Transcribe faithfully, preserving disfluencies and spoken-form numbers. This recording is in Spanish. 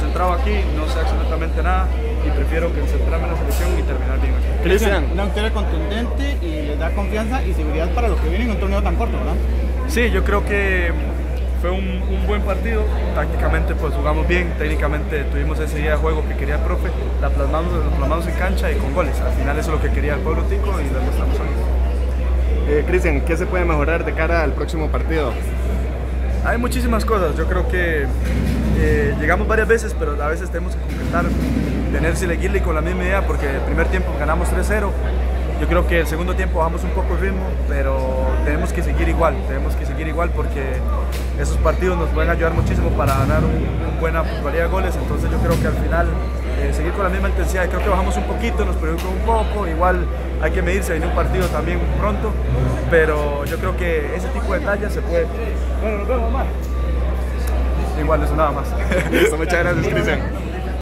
concentrado aquí, no sé absolutamente nada y prefiero concentrarme en la selección y terminar bien aquí. Cristian, una victoria contundente y les da confianza y seguridad para lo que viene en un torneo tan corto, ¿verdad? Sí, yo creo que fue un, un buen partido, tácticamente pues jugamos bien, técnicamente tuvimos ese día de juego que quería el profe, la plasmamos, la plasmamos en cancha y con goles, al final eso es lo que quería el pueblo tico y lo demostramos hoy. Eh, Cristian, ¿qué se puede mejorar de cara al próximo partido? Hay muchísimas cosas, yo creo que eh, llegamos varias veces, pero a veces tenemos que concretar, tener seguirle con la misma idea, porque el primer tiempo ganamos tres cero, yo creo que el segundo tiempo bajamos un poco el ritmo, pero tenemos que seguir igual, tenemos que seguir igual porque esos partidos nos pueden ayudar muchísimo para ganar una un buena probabilidad de goles, entonces yo creo que al final eh, seguir con la misma intensidad, creo que bajamos un poquito, nos perjudicó un poco, igual hay que medirse, viene un partido también pronto, pero yo creo que ese tipo de detalles se puede... Bueno, nos vemos más. Igual, eso nada más. Listo, muchas gracias, Cristian.